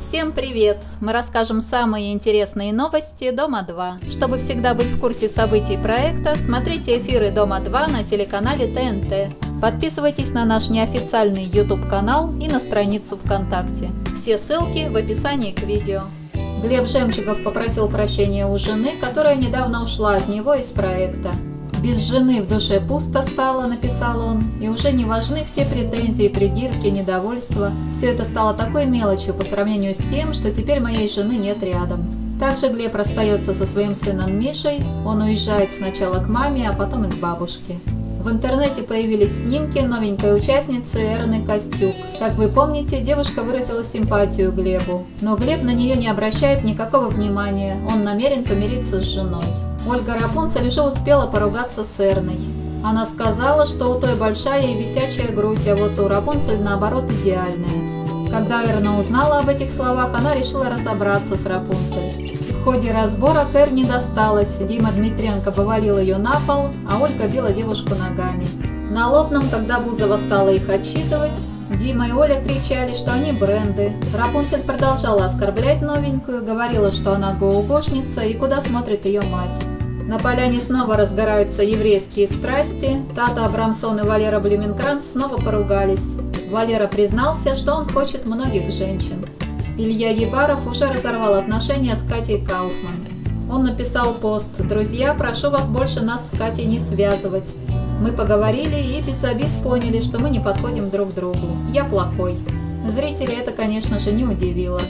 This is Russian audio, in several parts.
Всем привет! Мы расскажем самые интересные новости Дома-2. Чтобы всегда быть в курсе событий проекта, смотрите эфиры Дома-2 на телеканале ТНТ. Подписывайтесь на наш неофициальный YouTube-канал и на страницу ВКонтакте. Все ссылки в описании к видео. Глеб Жемчугов попросил прощения у жены, которая недавно ушла от него из проекта. «Без жены в душе пусто стало», – написал он, – «и уже не важны все претензии, придирки, недовольства. Все это стало такой мелочью по сравнению с тем, что теперь моей жены нет рядом». Также Глеб расстается со своим сыном Мишей, он уезжает сначала к маме, а потом и к бабушке. В интернете появились снимки новенькой участницы Эрны Костюк. Как вы помните, девушка выразила симпатию Глебу, но Глеб на нее не обращает никакого внимания, он намерен помириться с женой. Ольга Рапунцель уже успела поругаться с Эрной. Она сказала, что у той большая и висячая грудь, а вот у Рапунцель наоборот идеальная. Когда Эрна узнала об этих словах, она решила разобраться с Рапунцель. В ходе разборок Эрне досталось, Дима Дмитренко повалил ее на пол, а Ольга била девушку ногами. На Лобном, когда Бузова стала их отчитывать, Дима и Оля кричали, что они бренды. Рапунцель продолжала оскорблять новенькую, говорила, что она гоугошница и куда смотрит ее мать. На поляне снова разгораются еврейские страсти. Тата Абрамсон и Валера Блюменкранц снова поругались. Валера признался, что он хочет многих женщин. Илья Ебаров уже разорвал отношения с Катей Кауфман. Он написал пост: «Друзья, прошу вас больше нас с Катей не связывать. Мы поговорили и без обид поняли, что мы не подходим друг к другу. Я плохой». Зрителей это, конечно же, не удивило.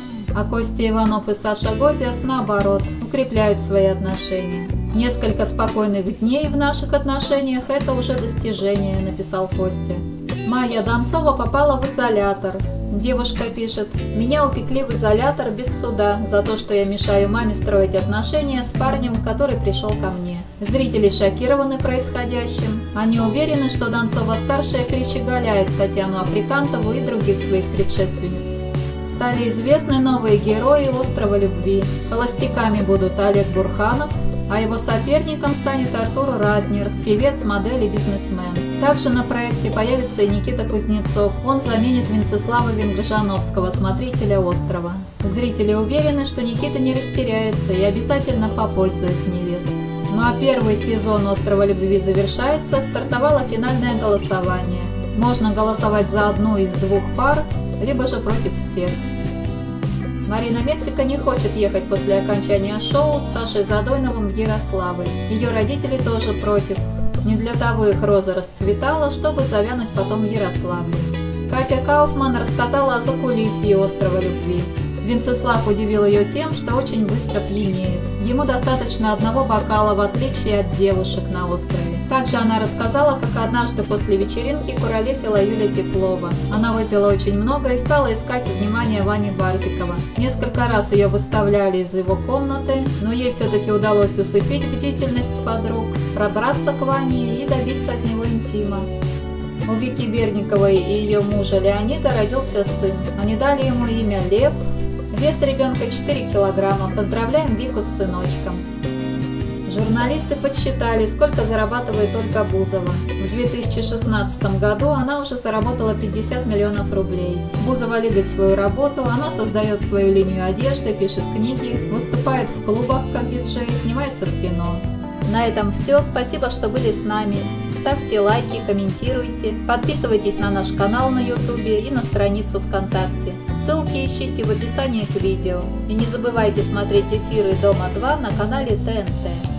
А Костя Иванов и Саша Гозиас, наоборот, укрепляют свои отношения. «Несколько спокойных дней в наших отношениях – это уже достижение», – написал Костя. Майя Донцова попала в изолятор. Девушка пишет: «Меня упекли в изолятор без суда за то, что я мешаю маме строить отношения с парнем, который пришел ко мне». Зрители шокированы происходящим. Они уверены, что Донцова-старшая перещеголяет Татьяну Африкантову и других своих предшественниц. Стали известны новые герои «Острова любви». Холостяками будут Олег Бурханов, а его соперником станет Артур Ратнер, певец, модель и бизнесмен. Также на проекте появится и Никита Кузнецов, он заменит Венцеслава Венгржановского, смотрителя «Острова». Зрители уверены, что Никита не растеряется и обязательно попользует невест. Ну а первый сезон «Острова любви» завершается, стартовало финальное голосование. Можно голосовать за одну из двух пар, либо же против всех. Марина Мексика не хочет ехать после окончания шоу с Сашей Задойновым в Ярославль. Ее родители тоже против. Не для того их роза расцветала, чтобы завянуть потом в Ярославле. Катя Кауфман рассказала о закулисье «Острова любви». Венцеслав удивил ее тем, что очень быстро пьянеет. Ему достаточно одного бокала, в отличие от девушек на острове. Также она рассказала, как однажды после вечеринки куролесила Юля Теплова. Она выпила очень много и стала искать внимание Вани Барзикова. Несколько раз ее выставляли из его комнаты, но ей все-таки удалось усыпить бдительность подруг, пробраться к Ване и добиться от него интима. У Вики Берниковой и ее мужа Леонида родился сын. Они дали ему имя Лев. Вес ребенка 4 килограмма. Поздравляем Вику с сыночком. Журналисты подсчитали, сколько зарабатывает Ольга Бузова. В 2016 году она уже заработала 50 миллионов рублей. Бузова любит свою работу, она создает свою линию одежды, пишет книги, выступает в клубах как диджей, снимается в кино. На этом все. Спасибо, что были с нами. Ставьте лайки, комментируйте, подписывайтесь на наш канал на YouTube и на страницу ВКонтакте. Ссылки ищите в описании к видео. И не забывайте смотреть эфиры Дома-2 на канале ТНТ.